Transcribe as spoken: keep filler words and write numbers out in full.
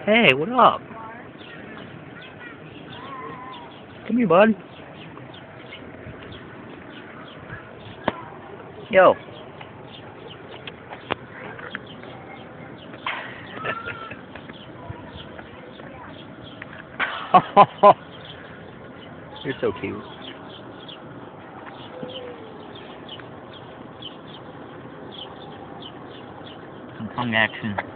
Hey, what up? Come here, bud. Yo. You're so cute. Some tongue action.